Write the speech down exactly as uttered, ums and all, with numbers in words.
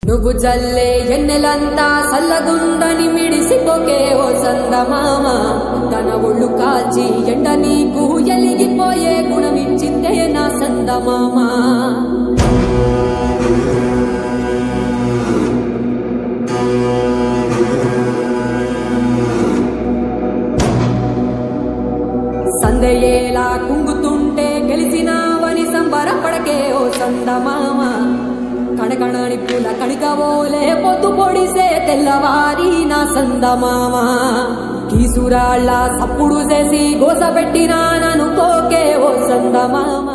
నువ్వు జల్లే ఎన్నెలంతా సల్లగుందని మిడిసిపోకే ఓ సందమామ తన ఒళ్ళు కాల్చి ఎండ నీకు ఎలిగిపోయే గుణమిచ్చిందే నా సందమామ సందయేలా కుంగుతుంటే గెలిసినావని సంబరపడకే ఓ సందమామ కణకణాని పూల కణికవోలే పొద్దు పొడిసే తెల్లవారి నా సందమామ కీసురాళ్ళ సప్పుడు చేసి గోస పెట్టినా నన్ను కోకే ఓ సందమామ